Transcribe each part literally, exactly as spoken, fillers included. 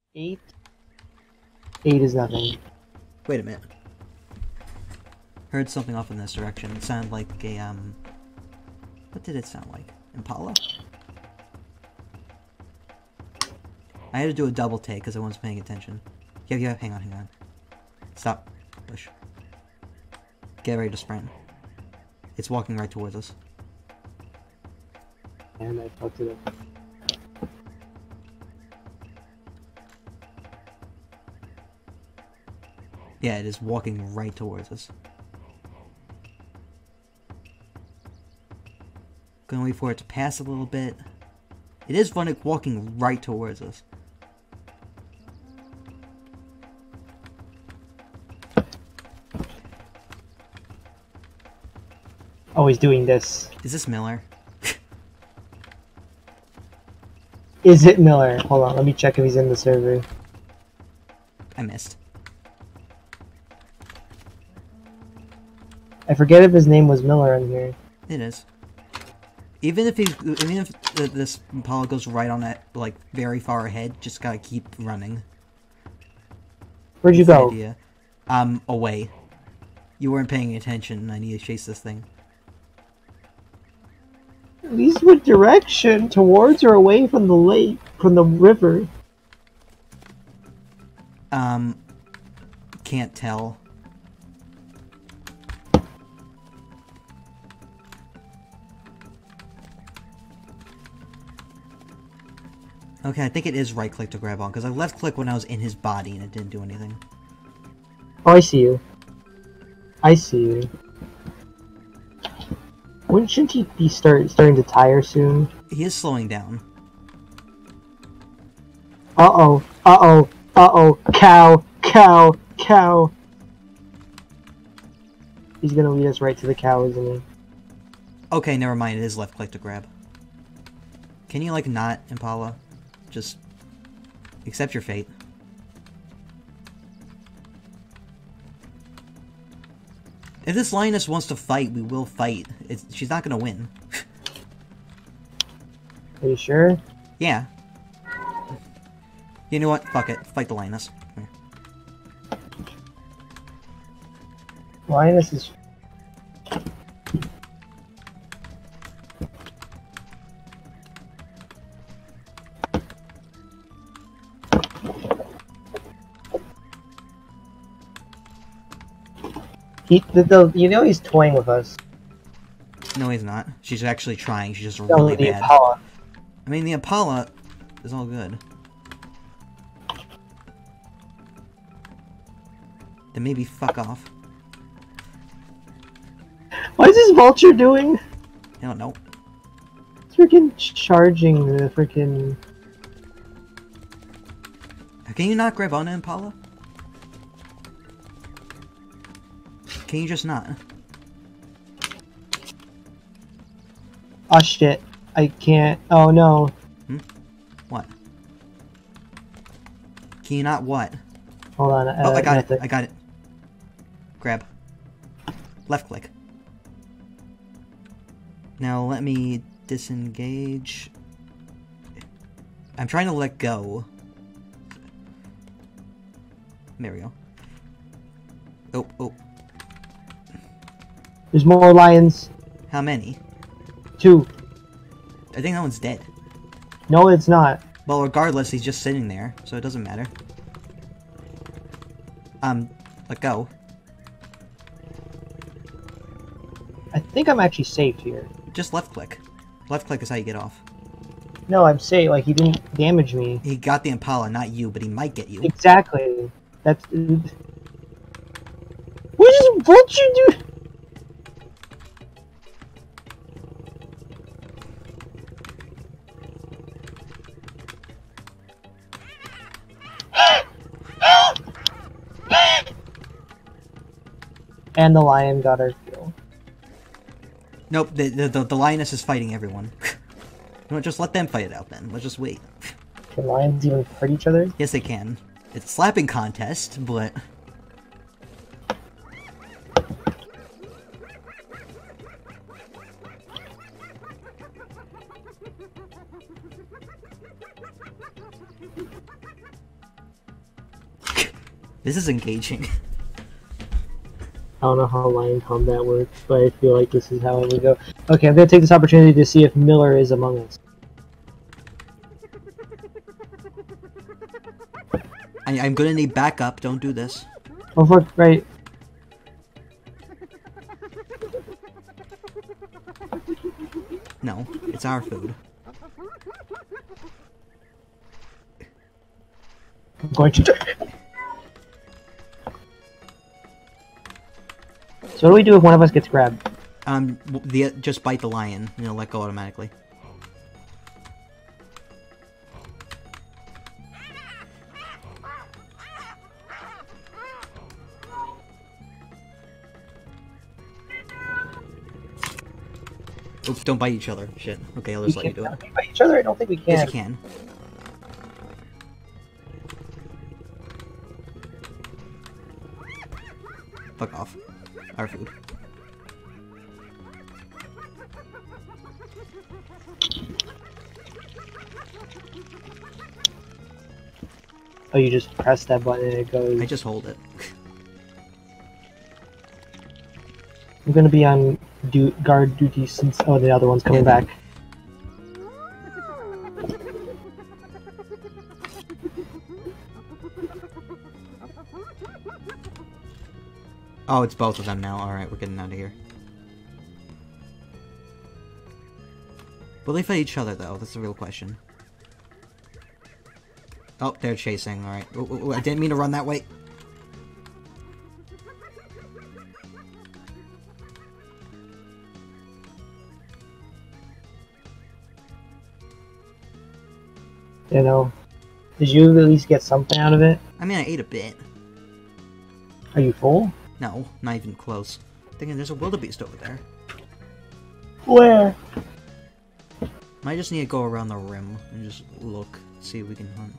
Eight? Eight is nothing. Wait a minute. Heard something off in this direction. It sounded like a, um... What did it sound like? Impala? I had to do a double take because I wasn't paying attention. Yeah, yeah, hang on, hang on. Stop. Push. Get ready to sprint. It's walking right towards us. And I fucked it up. Yeah, it is walking right towards us. Gonna wait for it to pass a little bit. It is funny walking right towards us. Oh, he's doing this. Is this Miller? Is it Miller? Hold on, let me check if he's in the server. I missed. I forget if his name was Miller in here. It is. Even if he's, even if this Impala goes right on that, like very far ahead, just gotta keep running. Where'd you That's go? the idea. Um, away. You weren't paying attention. I need to chase this thing. At least what direction? Towards or away from the lake, from the river? Um, can't tell. Okay, I think it is right click to grab on, because I left click when I was in his body and it didn't do anything. Oh, I see you. I see you. Wouldn't shouldn't he be start starting to tire soon? He is slowing down. Uh oh. Uh oh. Uh oh. Cow. Cow. Cow. He's gonna lead us right to the cow, isn't he? Okay, never mind. It is left click to grab. Can you, like, not, Impala? Just accept your fate. If this lioness wants to fight, we will fight. It's, she's not gonna win. Are you sure? Yeah. You know what? Fuck it. Fight the lioness. Here. Linus is... He, the, the, you know he's toying with us. No, he's not. She's actually trying. She's just No, really the bad. Impala. I mean, the Impala is all good. Then maybe fuck off. What is this vulture doing? I don't know. It's freaking charging the freaking... Can you not grab on to Impala? Can you just not? Oh shit. I can't. Oh no. Hmm? What? Can you not what? Hold on. Uh, Oh, I got nothing. it. I got it. Grab. Left click. Now let me disengage. I'm trying to let go. There we go. Oh, oh. There's more lions. How many? Two. I think that one's dead. No, it's not. Well, regardless, he's just sitting there, so it doesn't matter. Um, let go. I think I'm actually safe here. Just left click. Left click is how you get off. No, I'm safe. Like, he didn't damage me. He got the Impala, not you, but he might get you. Exactly. That's... What is vulture do? And the lion got our kill. Nope, the, the, the, the lioness is fighting everyone. You know what, just let them fight it out then. Let's just wait. Can lions even hurt each other? Yes, they can. It's a slapping contest, but... This is engaging. I don't know how lion combat works, but I feel like this is how it would go. Okay, I'm gonna take this opportunity to see if Miller is among us. I, I'm gonna need backup. Don't do this. Oh fuck! Right. No, it's our food. I'm going to. So what do we do if one of us gets grabbed? Um, the just bite the lion, and it'll let go automatically. Oops, don't bite each other. Shit. Okay, I'll just We let you do it. Can we bite each other? I don't think we can. Yes, you can. Fuck off. Our food. Oh, you just press that button and it goes. I just hold it. I'm gonna be on du guard duty since. Oh, the other one's coming Yeah. back. Oh, it's both of them now. Alright, we're getting out of here. Will they fight each other, though? That's the real question. Oh, they're chasing. Alright. Oh, oh, oh, I didn't mean to run that way. You know, did you at least get something out of it? I mean, I ate a bit. Are you full? No, not even close. Thinking there's a wildebeest over there. Where? Might just need to go around the rim and just look, see if we can hunt.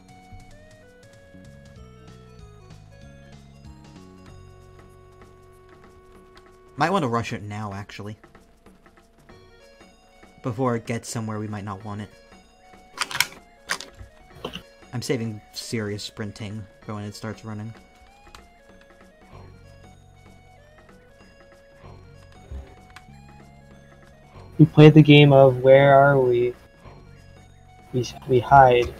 Might want to rush it now, actually. Before it gets somewhere we might not want it. I'm saving serious sprinting for when it starts running. We played the game of where are we? We, we hide.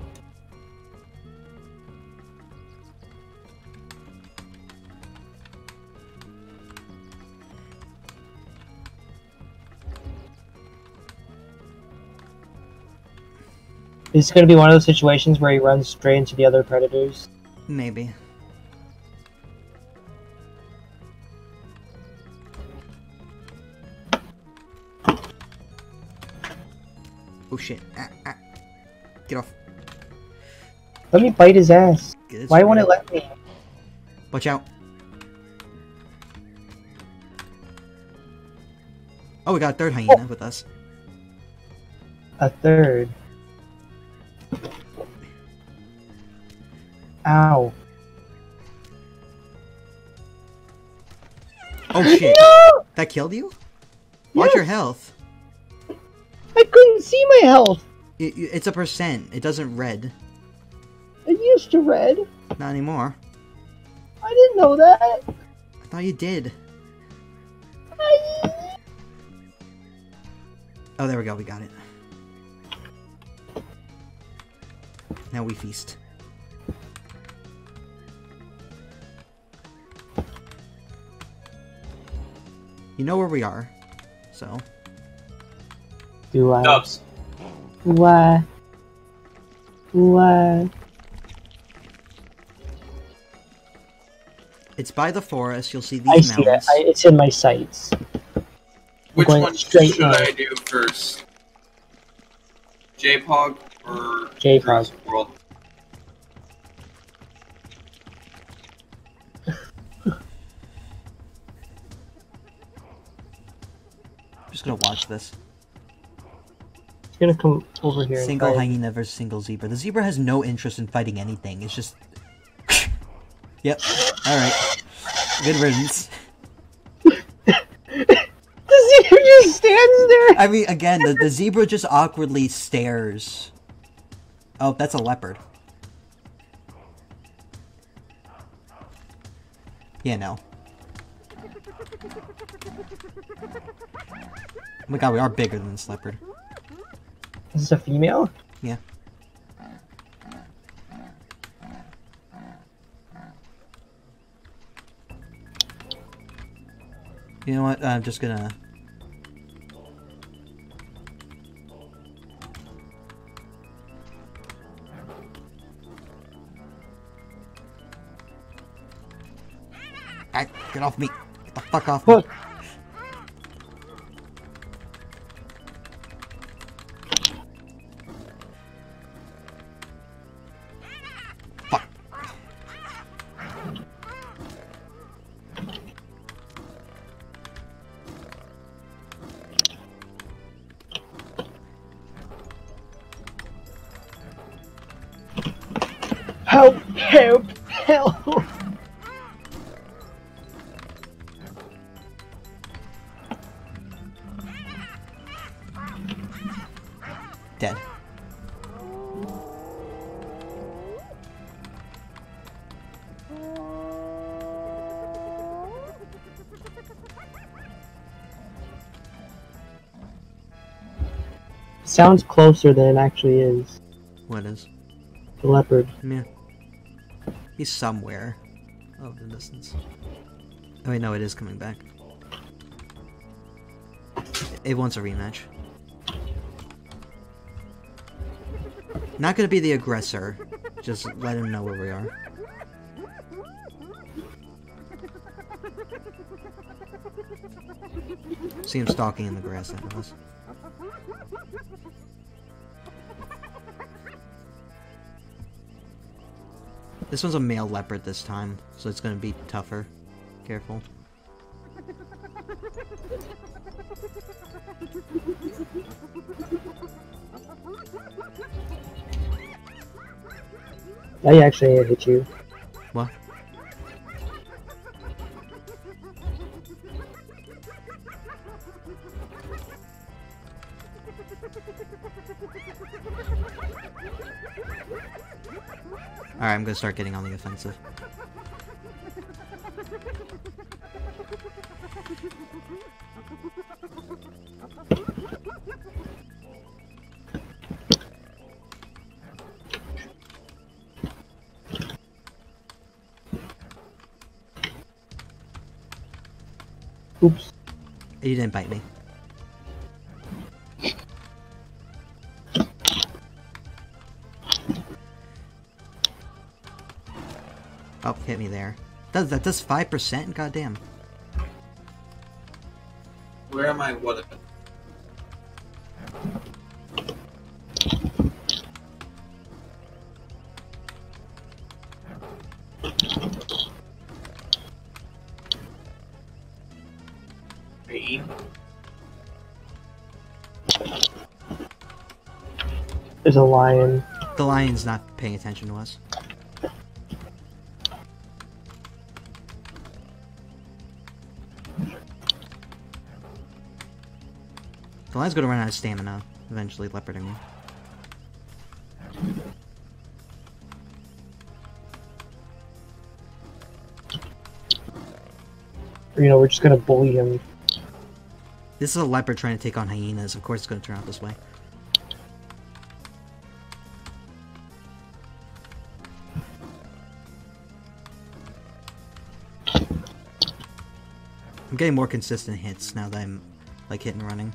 Is it going to be one of those situations where he runs straight into the other predators? Maybe. Oh shit. Ah, ah. Get off. Let me bite his ass. Get Why won't it let me? Watch out. Oh, we got a third hyena Oh. with us. A third. Ow. Oh shit. No! That killed you? Watch Yes. your health. I couldn't see my health. It, it's a percent. It doesn't red. It used to red. Not anymore. I didn't know that. I thought you did. I... Oh, there we go. We got it. Now we feast. You know where we are, so. Do I? Dubs. Why? Why? It's by the forest. You'll see these I see it. mountains. I, it's in my sights. Which going one straight should north. I do first? J-Pog or J-Pog. Jurassic World? I'm just gonna watch this. It's gonna come over here. and Single try- hyena versus single zebra. The zebra has no interest in fighting anything. It's just. Yep. All right. Good riddance. The zebra just stands there. I mean, again, the, the zebra just awkwardly stares. Oh, that's a leopard. Yeah, no. Oh my god, we are bigger than this leopard. Is this a female? Yeah. You know what? I'm just gonna... Alright, get off me! Get the fuck off me! Look. Fuck! Help! Help! Help! Dead. Sounds closer than it actually is. What is? The leopard. Yeah. He's somewhere. Oh, the distance. Oh wait, no, it is coming back. It wants a rematch. Not gonna be the aggressor. Just let him know where we are. See him stalking in the grass ahead of us. This one's a male leopard this time, so it's gonna be tougher. Careful. I actually hit you. What? Alright, I'm gonna start getting on the offensive. Oops. You didn't bite me. Oh, hit me there. Does that does five percent? Goddamn. Where am I? What? Pain? There's a lion. The lion's not paying attention to us. The lion's gonna run out of stamina, eventually leoparding me. Or, you know, we're just gonna bully him. This is a leopard trying to take on hyenas. Of course it's gonna turn out this way. I'm getting more consistent hits now that I'm, like, hit and running.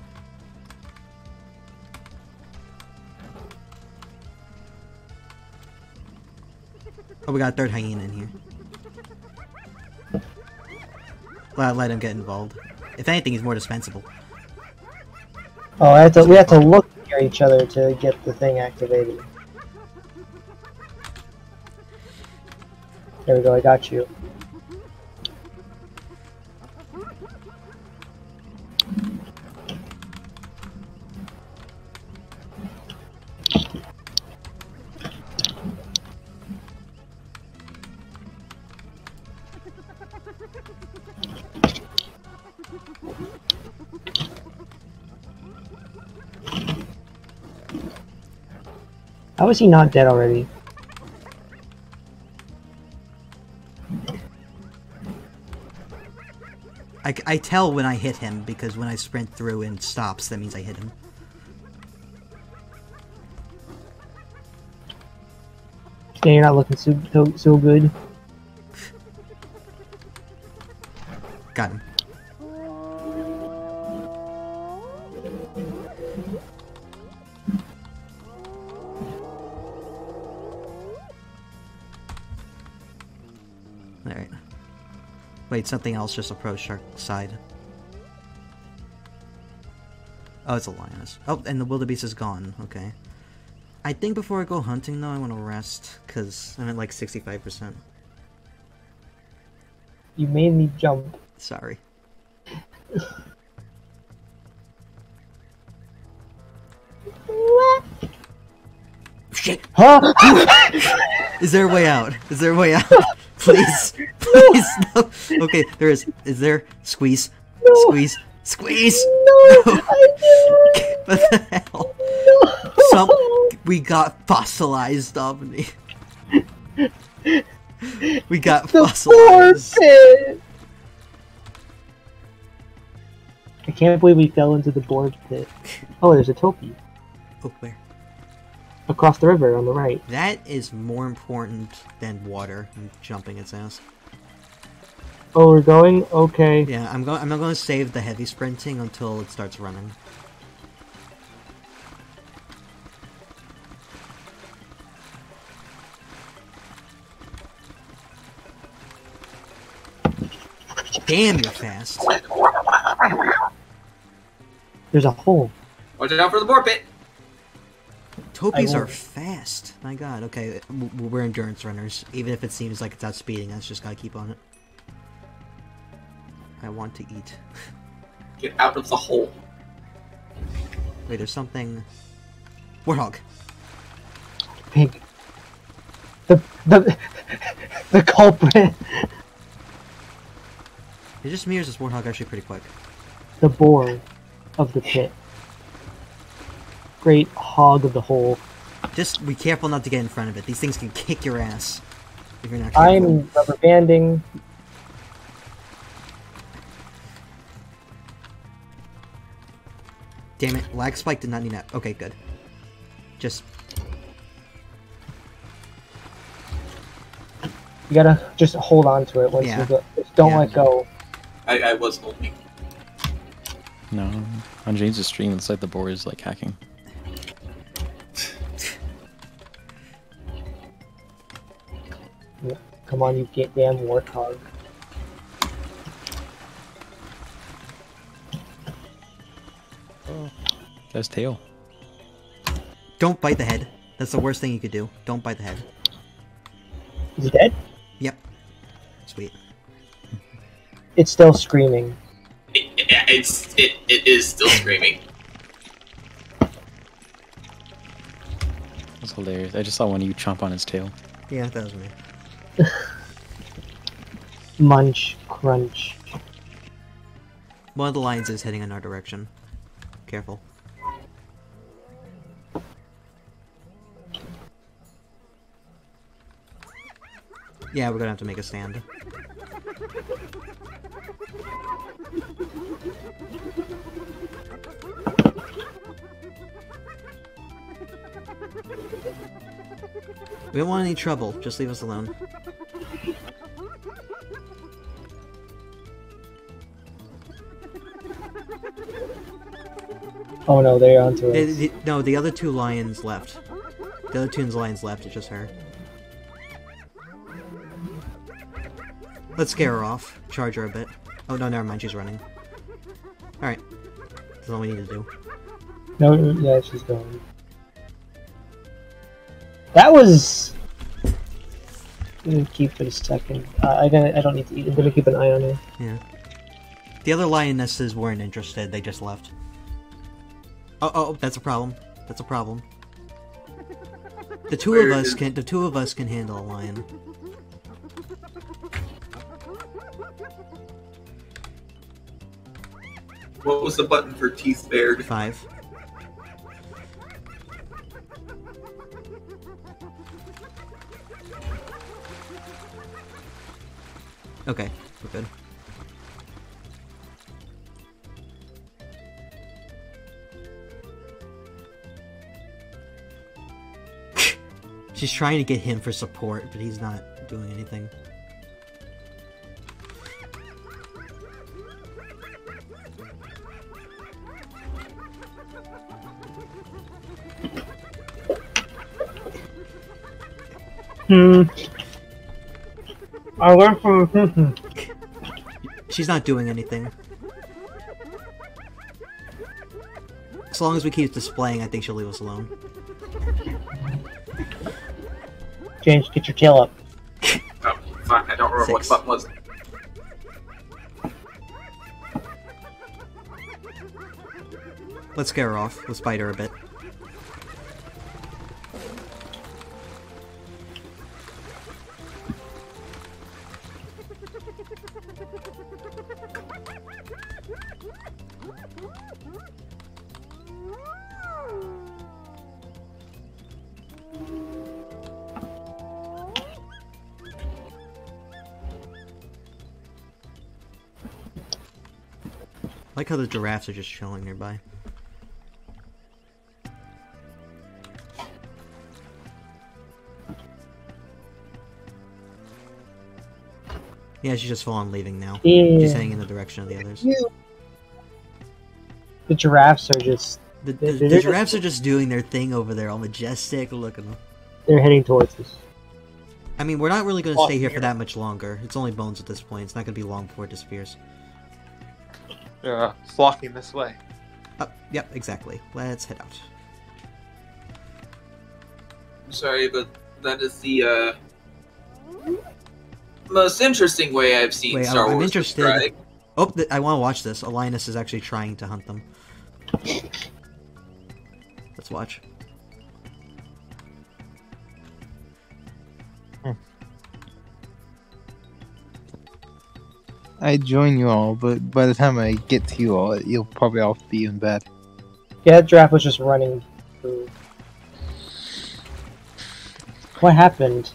Oh, we got a third hyena in here. Let, let him get involved. If anything, he's more dispensable. Oh, I have to, we have to look near each other to get the thing activated. There we go, I got you. How is he not dead already? I, I tell when I hit him, because when I sprint through and stops, that means I hit him. Yeah, you're not looking so, so, so good. Got him. Alright. Wait, something else just approached our side. Oh, it's a lioness. Oh, and the wildebeest is gone. Okay. I think before I go hunting, though, I want to rest, because I'm at like sixty-five percent. You made me jump. Sorry. Shit! Huh? Is there a way out? Is there a way out? Please. Please, no. Okay, there is. Is there? Squeeze. No. Squeeze. Squeeze! No! No. I didn't! What the hell? No! Some, we got fossilized, Daubeny. We got The fossilized. boar pit! I can't believe we fell into the boar pit. Oh, there's a topi. Oh, where? Across the river on the right. That is more important than water and jumping its ass. Oh, we're going? Okay. Yeah, I'm going. I'm not going to save the heavy sprinting until it starts running. Damn, you're fast. There's a hole. Watch out for the boar pit. Topis I are won't. fast. My god. Okay, w- we're endurance runners. Even if it seems like it's outspeeding us, just gotta keep on it. I want to eat. Get out of the hole. Wait, there's something. Warthog. Pig. The the the culprit. It just mirrors this warthog actually pretty quick. The boar of the pit. Great hog of the hole. Just be careful not to get in front of it. These things can kick your ass if you're not careful. I'm rubber banding. Damn it, lag spike did not need that. Okay, good. Just You gotta just hold on to it once Yeah. you go. Just don't Yeah. let go. I, I was holding. No, on James' stream, it's like the boar is like hacking. Yeah. Come on, you get damn warthog. That's tail. don't bite the head. That's the worst thing you could do. Don't bite the head. Is it dead? Yep. Sweet. It's still screaming. It, it, it's it, it is still screaming. That's hilarious. I just saw one of you chomp on its tail. Yeah, that was me. Munch, crunch. One of the lions is heading in our direction. Careful. Yeah, we're gonna have to make a stand. We don't want any trouble, just leave us alone. Oh no, they're onto The- us. the- no, the other two lions left. The other two lions left, it's just her. Let's scare her off. Charge her a bit. Oh no, never mind, she's running. Alright. That's all we need to do. No, yeah, she's going. That was. I'm gonna keep it a second. Uh, I gonna, I don't need to eat. I'm gonna keep an eye on her. Yeah. The other lionesses weren't interested, they just left. Oh, oh, that's a problem. That's a problem. The two Where of us is- can, the two of us can handle a lion. What was the button for teeth bared? Five. Okay, we're good. She's trying to get him for support, but he's not doing anything. Hmm. I learned from hmm. She's not doing anything. As long as we keep displaying, I think she'll leave us alone. James, get your tail up. Oh, fuck, I don't remember Six. what button was. Let's scare her off. Let's bite her a bit. I like how the giraffes are just chilling nearby. Yeah, she's just full on leaving now. Yeah. She's heading in the direction of the others. The giraffes are just... The, the, They're the just- giraffes are just doing their thing over there, all majestic. Look at them. They're heading towards us. I mean, we're not really going to Oh, stay here for here. that much longer. It's only bones at this point. It's not going to be long before it disappears. They're uh, flocking this way. Oh, yep, exactly. Let's head out. I'm sorry, but that is the uh, most interesting way I've seen Wait, Star I'm Wars interested. described. Oh, th I want to watch this. Linus is actually trying to hunt them. Let's watch. I join you all, but by the time I get to you all, you'll probably all be in bed. Yeah, that giraffe was just running through. What happened?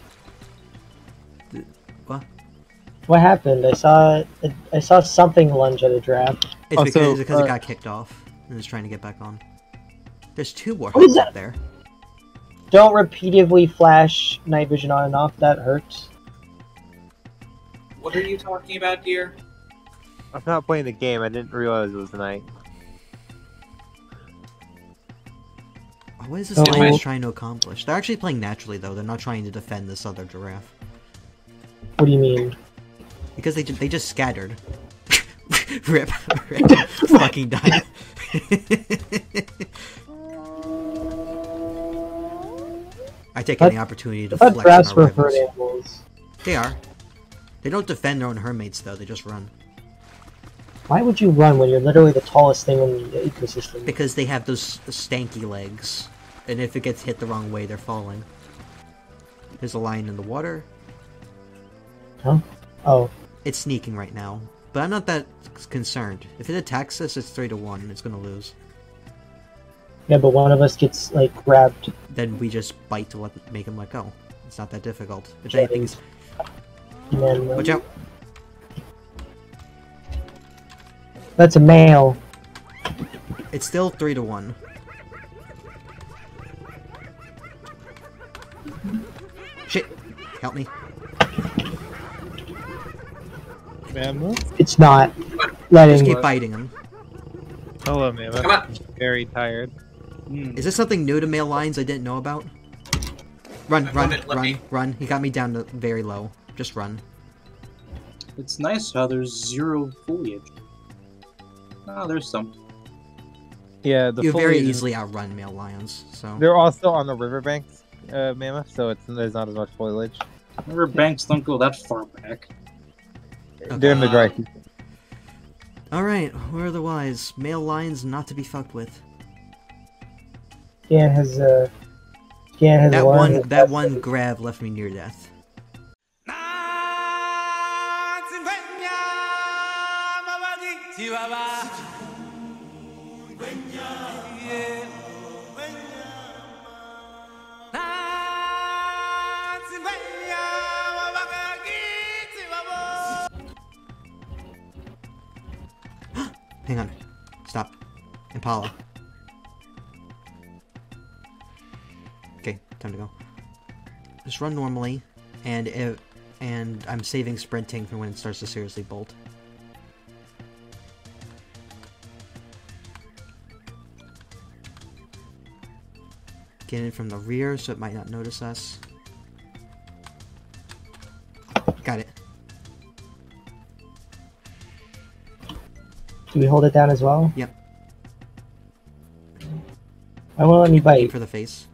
What? What happened? I saw I saw something lunge at a giraffe. It's Also, because, it's because uh, it got kicked off and it's trying to get back on. There's two What is warheads that? up there. Don't repeatedly flash night vision on and off. That hurts. What are you talking about, dear? I'm not playing the game. I didn't realize it was night. What is this Oh. Linus trying to accomplish? They're actually playing naturally, though. They're not trying to defend this other giraffe. What do you mean? Because they, ju they just scattered. Rip. Rip. Fucking died. I take any opportunity to I thought flex giraffes on our were herd rivals. animals. They are. They don't defend their own hermates, though. They just run. Why would you run when you're literally the tallest thing in the ecosystem? Because they have those stanky legs. And if it gets hit the wrong way, they're falling. There's a lion in the water. Huh? Oh. It's sneaking right now. But I'm not that concerned. If it attacks us, it's three to one. It's gonna lose. Yeah, but one of us gets, like, grabbed. Then we just bite to let, make him let go. It's not that difficult. If Yeah, anything's... And then, Watch out! That's a male. It's still three to one. Shit! Help me. Mammoth? It's not. Just Letting. keep biting him. Hello, Mammoth. Come on. Very tired. Is this something new to male lions I didn't know about? Run, I run, wouldn't let run, me. run. He got me down to very low. Just run. It's nice how there's zero foliage. Oh, there's some. Yeah, the You very foliage is- easily outrun male lions, so... They're also on the riverbanks, uh, Mammoth, so it's, there's not as much foliage. River banks don't go that far back. They're in the dry season. Alright, where are the wise? Male lions not to be fucked with. Gan has, uh. Gan has That one. one, that one grab left me near death. Hang on. Stop. Impala. Okay, time to go. Just run normally, and it, and I'm saving sprinting for when it starts to seriously bolt. Get in from the rear so it might not notice us. Got it. Do we hold it down as well? Yep. I won't let me Aim bite. for the face.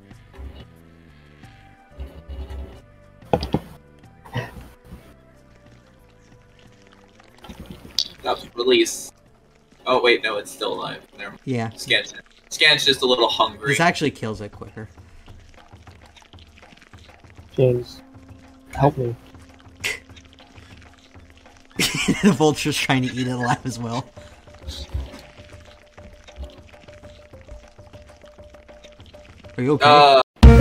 That's release. Oh wait, no, it's still alive. Never mind. Yeah. Scan's, Scan's just a little hungry. This actually kills it quicker. James, help me. The vulture's trying to eat it alive as well. Are you okay? Uh,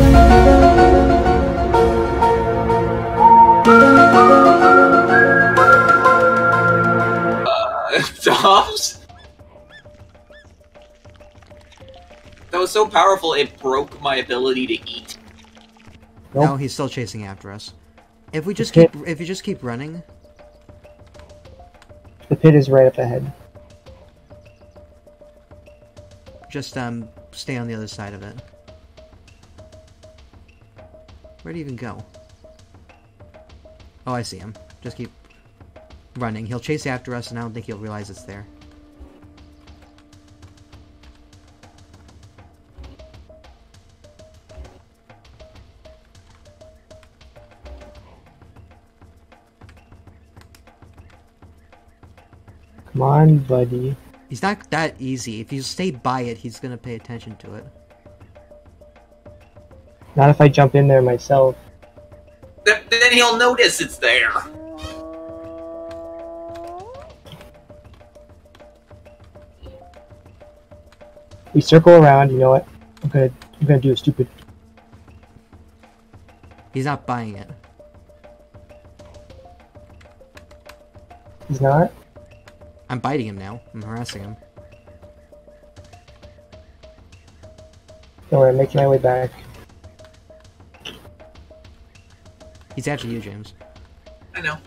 uh, Dobbs? That was so powerful, it broke my ability to eat. Nope. No, he's still chasing after us. If we just Okay. keep, if you just keep running, The pit is right up ahead. just um, stay on the other side of it. Where'd he even go? Oh, I see him. Just keep running. He'll chase after us, and I don't think he'll realize it's there. Come on, buddy. He's not that easy. If you stay by it, he's gonna pay attention to it. Not if I jump in there myself. Th then he'll notice it's there. We circle around. You know what? I'm gonna, I'm gonna do a stupid. He's not buying it. He's not. I'm biting him now. I'm harassing him. Don't worry, I'm making my way back. He's after you, James. I know.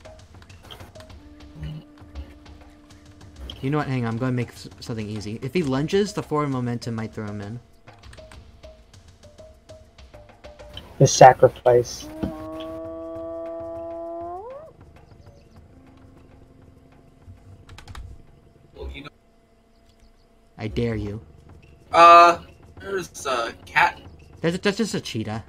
You know what? Hang on. I'm going to make s- something easy. If he lunges, the forward momentum might throw him in. The sacrifice. Well, you know. I dare you. Uh, there's a cat. That's, that's just a cheetah.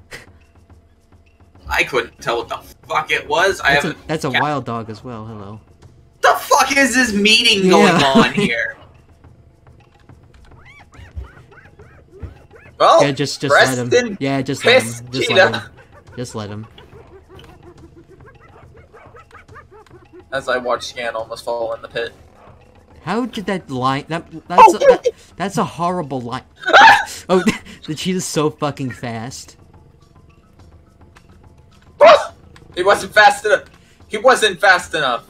I couldn't tell what the fuck it was. I That's a, haven't. that's a cat. wild dog as well. Hello. The fuck is this meeting going Yeah. on here? Well, Yeah, just just let him. Preston Yeah, just let pissed him. Just cheetah. let him. Just let him. As I watch Scan almost fall in the pit. How did that line? That that's a, that, that's a horrible line. Oh, the cheetah's so fucking fast. He wasn't fast enough. He wasn't fast enough.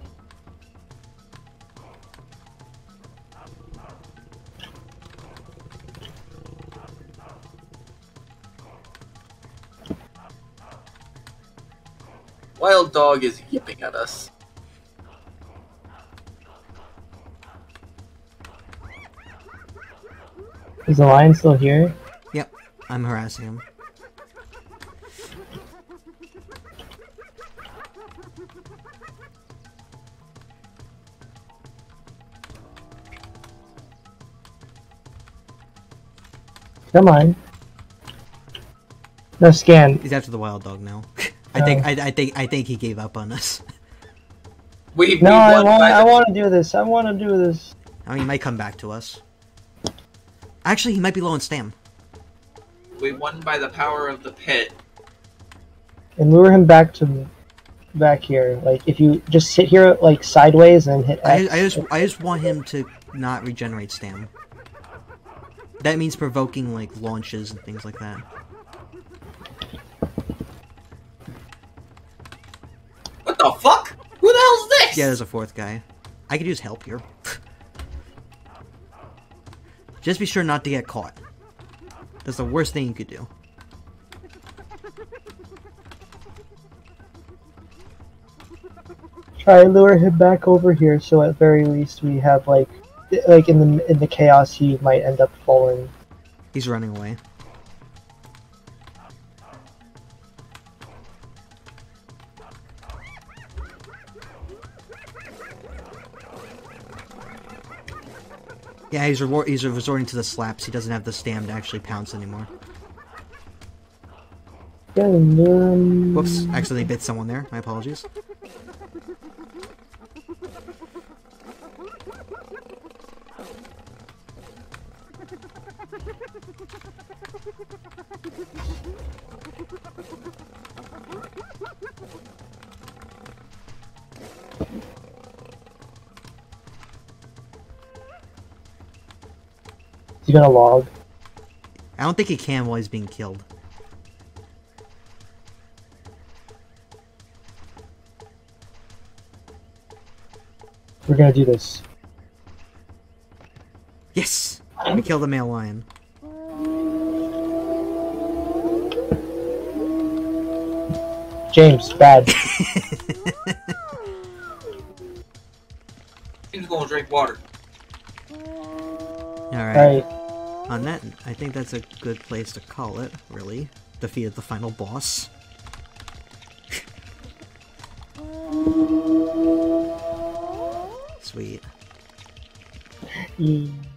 Wild dog is yipping at us. Is the lion still here? Yep, I'm harassing him. Come on. No, Scan. He's after the wild dog now. I think I, I think I think he gave up on us. We, we No, I won want. by the, I want to do this. I want to do this. I mean, he might come back to us. Actually, he might be low on stam. we won by the power of the pit. And lure him back to, back here. Like if you just sit here like sideways and hit I, X. I just I just want him to not regenerate stam. That means provoking like launches and things like that. What the fuck? Who the hell's this? Yeah, there's a fourth guy. I could use help here. Just be sure not to get caught. That's the worst thing you could do. Try to lure him back over here, so at very least we have like, like in the in the chaos he might end up falling. He's running away. Yeah, he's, re he's resorting to the slaps. He doesn't have the stam to actually pounce anymore. Um, Whoops, accidentally bit someone there. My apologies. Is he gonna log? I don't think he can while he's being killed. We're gonna do this. Yes! We killed the male lion. James, bad. He's going to drink water. Alright. Alright. On that, I think that's a good place to call it, really. Defeated the final boss. Sweet. Mm.